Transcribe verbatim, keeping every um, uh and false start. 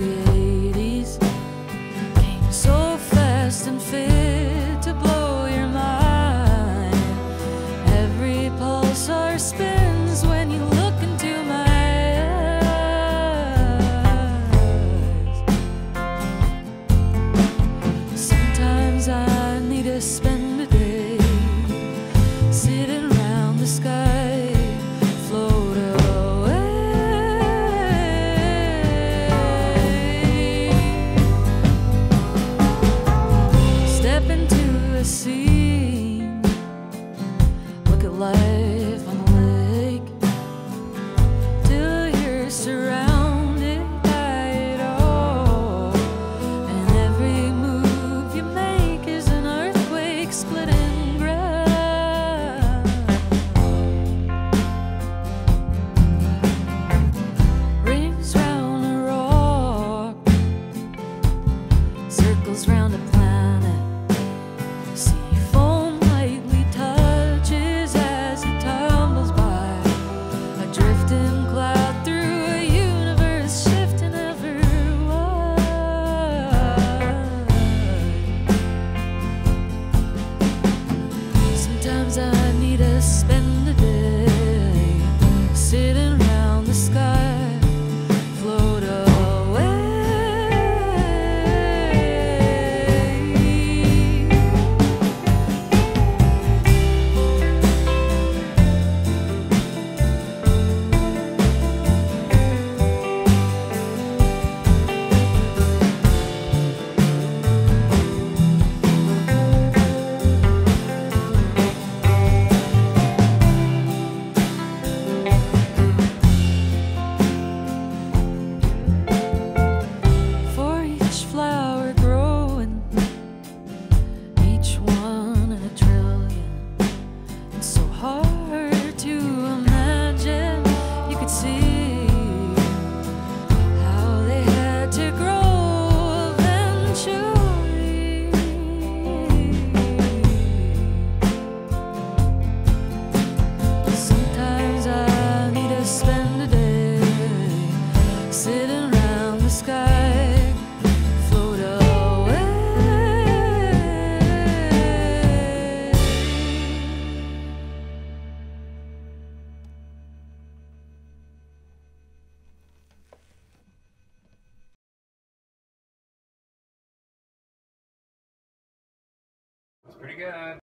the eighties came so fast and fit to blow your mind. Every pulsar spins when you look into my eyes. Sometimes I need to spend a day sitting around the sky, float away. Step into a scene, look at life on the lake, till you're surrounded by it all. And every move you make is an earthquake splitting ground. Rings round a rock, circles round a planet. Sea foam lightly touches as it tumbles by, a drifting cloud through a universe shifting ever wide. Sometimes I need to spend a day sitting around the sky, float away. For each flower growing, each one in a trillion, it's so hard to imagine you could see how they had to grow eventually. Sometimes I need to spend a day sitting around the sky, float away. It's pretty good.